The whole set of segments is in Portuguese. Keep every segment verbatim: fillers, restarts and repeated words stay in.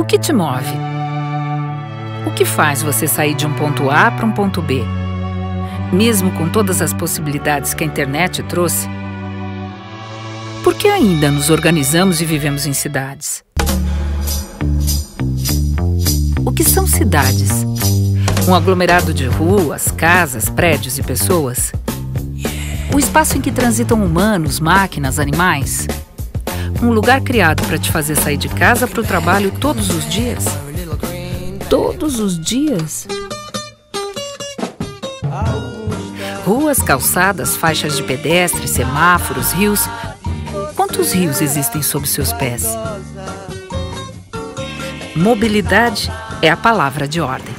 que te move? O que faz você sair de um ponto A para um ponto B? Mesmo com todas as possibilidades que a internet trouxe? Por que ainda nos organizamos e vivemos em cidades? O que são cidades? Um aglomerado de ruas, casas, prédios e pessoas? O espaço em que transitam humanos, máquinas, animais? Um lugar criado para te fazer sair de casa para o trabalho todos os dias? Todos os dias? Ruas, calçadas, faixas de pedestres, semáforos, rios. Quantos rios existem sob seus pés? Mobilidade é a palavra de ordem.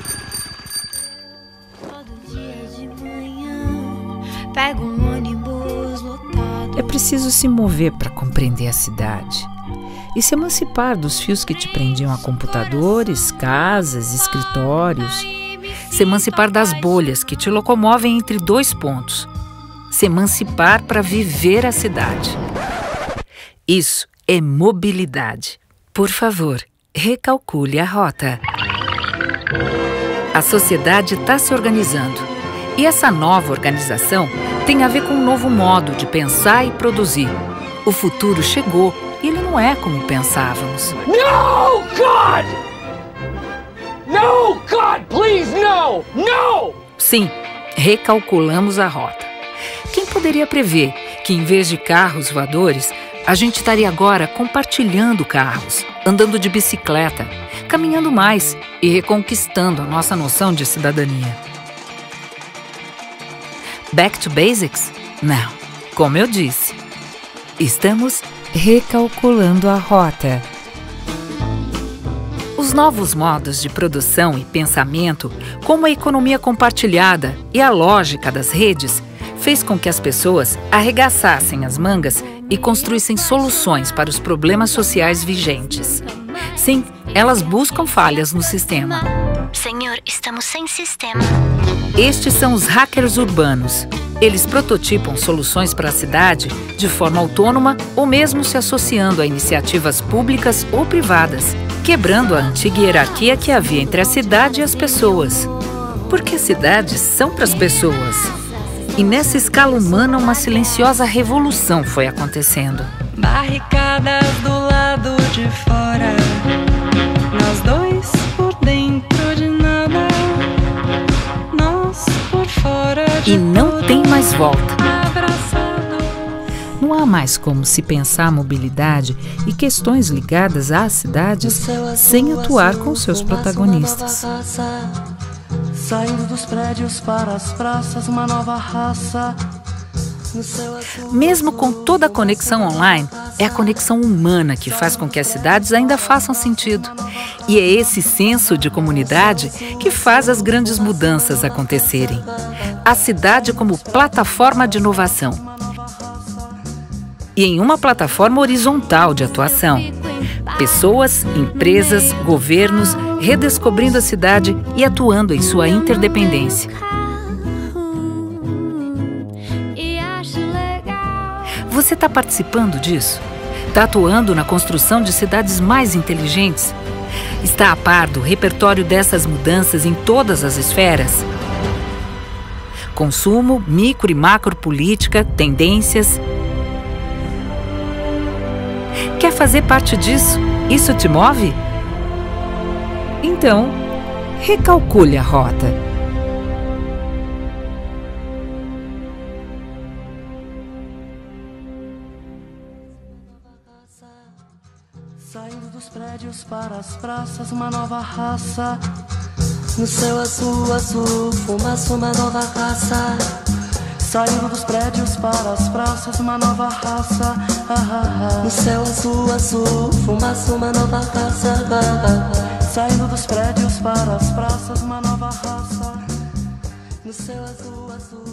É preciso se mover para compreender a cidade e se emancipar dos fios que te prendiam a computadores, casas, escritórios. Se emancipar das bolhas que te locomovem entre dois pontos. Se emancipar para viver a cidade. Isso é mobilidade. Por favor, recalcule a rota. A sociedade está se organizando. E essa nova organização tem a ver com um novo modo de pensar e produzir. O futuro chegou e ele não é como pensávamos. No, God! No, God, please, no! No! Sim, recalculamos a rota. Quem poderia prever que, em vez de carros voadores, a gente estaria agora compartilhando carros, andando de bicicleta, caminhando mais e reconquistando a nossa noção de cidadania? Back to basics? Não. Como eu disse, estamos recalculando a rota. Os novos modos de produção e pensamento, como a economia compartilhada e a lógica das redes, fez com que as pessoas arregaçassem as mangas e construíssem soluções para os problemas sociais vigentes. Sim, elas buscam falhas no sistema. Senhor, estamos sem sistema. Estes são os hackers urbanos. Eles prototipam soluções para a cidade de forma autônoma ou mesmo se associando a iniciativas públicas ou privadas, quebrando a antiga hierarquia que havia entre a cidade e as pessoas. Porque as cidades são para as pessoas. E nessa escala humana, uma silenciosa revolução foi acontecendo. Barricadas do lado de fora, nós dois por dentro de nada, nós por fora de E não tem mais volta. abraçado. Não há mais como se pensar a mobilidade e questões ligadas às cidades sem atuar com seus protagonistas. Saindo dos prédios para as praças, uma nova raça. Mesmo com toda a conexão online, é a conexão humana que faz com que as cidades ainda façam sentido. E é esse senso de comunidade que faz as grandes mudanças acontecerem. A cidade como plataforma de inovação. E em uma plataforma horizontal de atuação. Pessoas, empresas, governos redescobrindo a cidade e atuando em sua interdependência. Você está participando disso? Está atuando na construção de cidades mais inteligentes? Está a par do repertório dessas mudanças em todas as esferas? Consumo, micro e macro política, tendências. Quer fazer parte disso? Isso te move? Então, recalcule a rota. Saindo dos prédios para as praças, uma nova raça. No céu azul, azul, fumaça, uma nova raça. Saindo dos prédios para as praças, uma nova raça. Ah, ah, ah. No céu azul, azul, fumaça, uma nova raça. Ah, ah, ah. Saindo dos prédios para as praças, uma nova raça. No céu azul, azul.